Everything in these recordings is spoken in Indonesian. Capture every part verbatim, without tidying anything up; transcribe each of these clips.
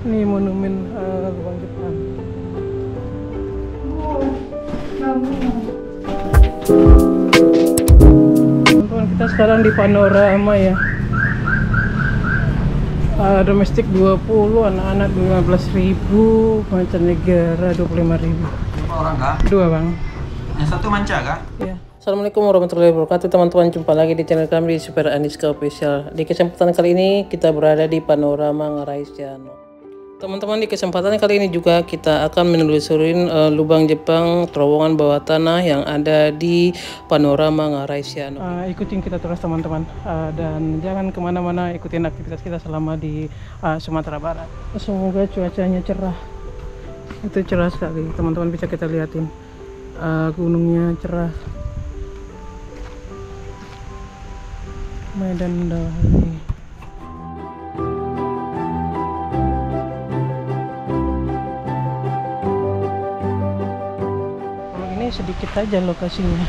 Ini monumen uh, lubang Jepang. Teman-teman, kita sekarang di panorama ya. Uh, domestik dua puluh, anak-anak lima belas ribu, mancanegara dua puluh lima ribu. Berapa orang kah? Dua bang. Yang satu manca kah? Ya. Assalamualaikum warahmatullahi wabarakatuh teman-teman, jumpa lagi di channel kami di Super Aniska Official. Di kesempatan kali ini kita berada di Panorama Ngarai Siano. Teman-teman, di kesempatan kali ini juga kita akan menelusurin uh, lubang Jepang terowongan bawah tanah yang ada di Panorama Ngarai Siano. Uh, ikutin kita terus teman-teman, uh, dan jangan kemana-mana, ikutin aktivitas kita selama di uh, Sumatera Barat. Semoga cuacanya cerah. Itu cerah sekali teman-teman, bisa kita lihatin uh, gunungnya cerah. Medan Dahli. Kalau ini sedikit aja lokasinya.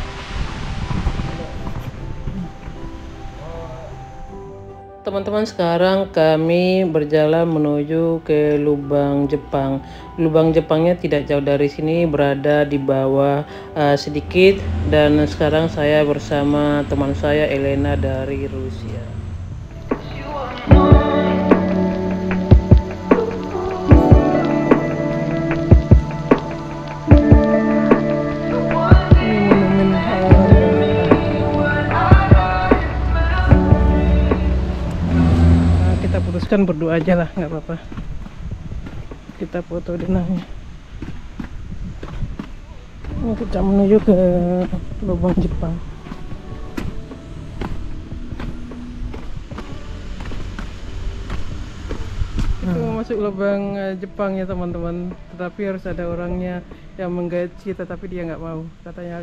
Teman-teman, sekarang kami berjalan menuju ke lubang Jepang. Lubang Jepangnya tidak jauh dari sini, berada di bawah uh, sedikit. Dan sekarang saya bersama teman saya Elena dari Rusia. Putuskan berdoa aja lah, nggak apa-apa. Kita foto denahnya. Ini kita menuju ke lubang Jepang. Kita mau masuk lubang Jepang ya teman-teman, tetapi harus ada orangnya yang menggait kita, tapi dia nggak mau katanya.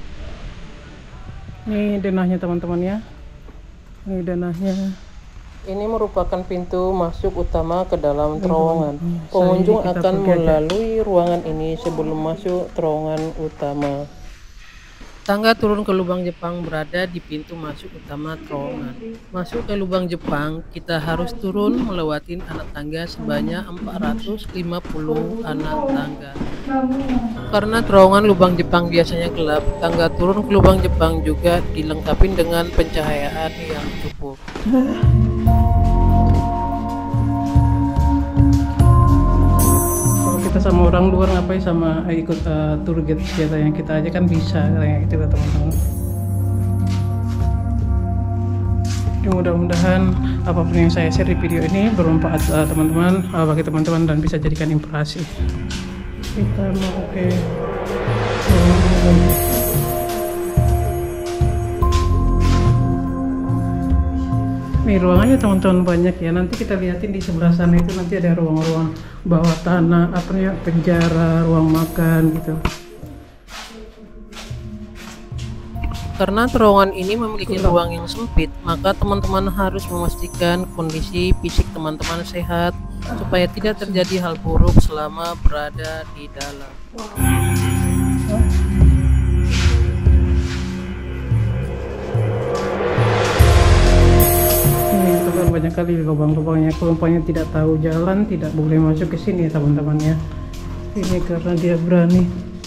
Ini denahnya teman-teman ya. Ini denahnya. Ini merupakan pintu masuk utama ke dalam terowongan. Pengunjung akan melalui ruangan ini sebelum masuk terowongan utama. Tangga turun ke lubang Jepang berada di pintu masuk utama terowongan. Masuk ke lubang Jepang, kita harus turun melewati anak tangga sebanyak empat ratus lima puluh anak tangga. Karena terowongan lubang Jepang biasanya gelap, tangga turun ke lubang Jepang juga dilengkapi dengan pencahayaan yang cukup. Kita sama orang luar ngapain sama eh, ikut uh, tour guide kita, yang kita aja kan bisa kayak gitu lah teman-teman. Mudah-mudahan apapun yang saya share di video ini bermanfaat uh, teman-teman, uh, bagi teman-teman, dan bisa jadikan inspirasi. Kita mau ke ini ruangannya teman-teman banyak ya. Nanti kita lihatin di sebelah sana itu, nanti ada ruang-ruang bawah tanah, apa ya, penjara, ruang makan gitu. Karena terowongan ini memiliki ruang yang sempit, maka teman-teman harus memastikan kondisi fisik teman-teman sehat supaya tidak terjadi hal buruk selama berada di dalam. Banyak kali lubang-lubangnya, penumpangnya tidak tahu jalan, tidak boleh masuk ke sini ya teman-teman ya. Ini karena dia berani.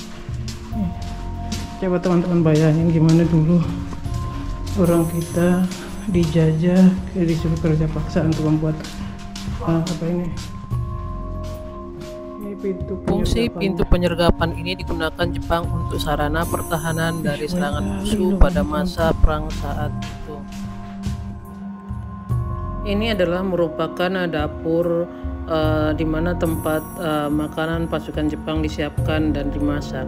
Coba teman-teman bayangin gimana dulu orang kita dijajah, disuruh kerja paksa untuk membuat uh, apa ini. Ini pintu Fungsi pintu penyergapan ini digunakan Jepang untuk sarana pertahanan dari serangan musuh pada masa perang saat itu. Ini adalah merupakan dapur uh, di mana tempat uh, makanan pasukan Jepang disiapkan dan dimasak.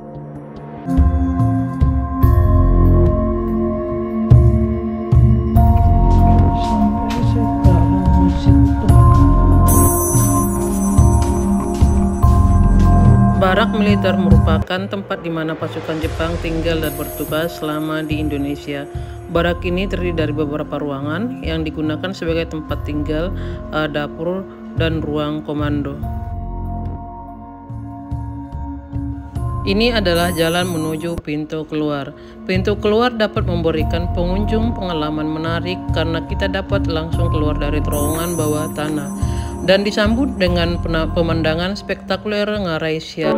Barak militer merupakan tempat di mana pasukan Jepang tinggal dan bertugas selama di Indonesia. Barak ini terdiri dari beberapa ruangan yang digunakan sebagai tempat tinggal, uh, dapur, dan ruang komando. Ini adalah jalan menuju pintu keluar. Pintu keluar dapat memberikan pengunjung pengalaman menarik karena kita dapat langsung keluar dari terowongan bawah tanah. dan disambut dengan pemandangan spektakuler Ngarai Sianok.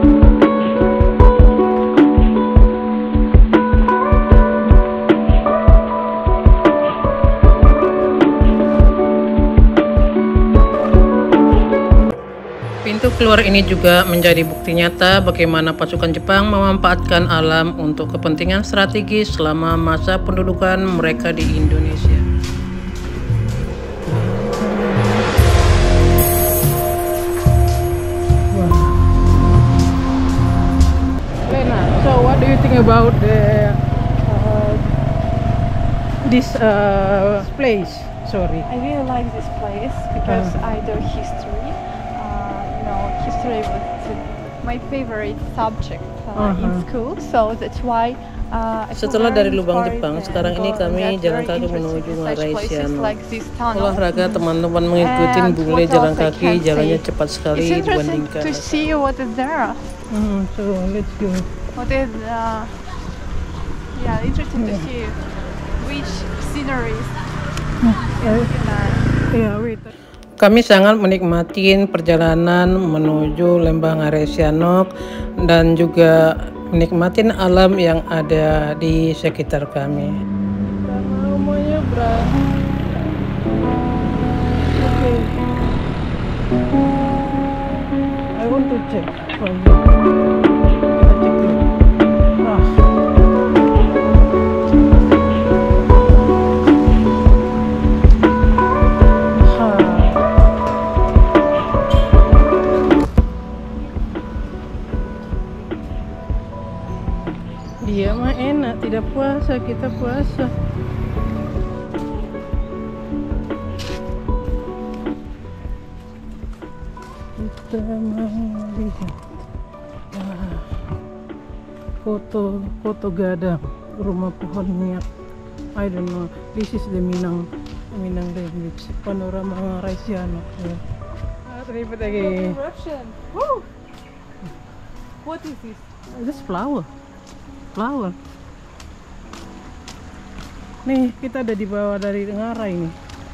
Pintu keluar ini juga menjadi bukti nyata bagaimana pasukan Jepang memanfaatkan alam untuk kepentingan strategis selama masa pendudukan mereka di Indonesia. Lena, so what do you think about the uh, this uh, place? Sorry. I really like this place because uh. I do history. History was my favorite subject uh, uh-huh. in school, so that's why. Uh, Setelah dari lubang Jepang, sekarang ini kami jalan kaki menuju Ngarai Sianok. Like olahraga teman-teman mengikuti bule jalan kaki, jalannya cepat sekali dibandingkan. To see what is there. Mm, so let's go. What is uh, yeah, interesting yeah. to see which sceneries. Yeah, yeah, wait. Kami sangat menikmati perjalanan menuju Lembah Ngarai Sianok dan juga menikmati alam yang ada di sekitar kami. Namanya berapa? Okay. I want to check for you. Kita cek dulu. Ah. Dia mah enak, tidak puasa, kita puasa. Kita mau lihat nah, foto foto gadang rumah pohon minyak. I don't know, this is the Minang Minang language, panorama Ngarai Sianok. Ya. Ah, terlibat lagi. Woo! What is this? This flower. Flower. Nih kita ada di bawah dari Ngarai nih.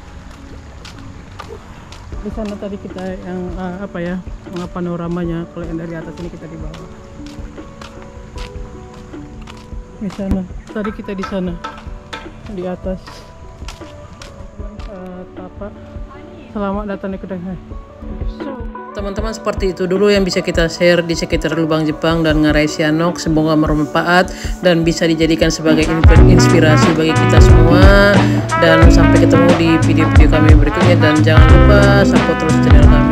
Di sana tadi kita yang uh, apa ya panoramanya. Kalau yang dari atas ini kita di bawah. Di sana. Tadi kita di sana di atas uh, tapak. Selamat datang di Kedai. So, teman-teman, seperti itu dulu yang bisa kita share di sekitar lubang Jepang dan Ngarai Sianok. Semoga bermanfaat dan bisa dijadikan sebagai inspirasi bagi kita semua. Dan sampai ketemu di video-video kami berikutnya. Dan jangan lupa support terus channel kami.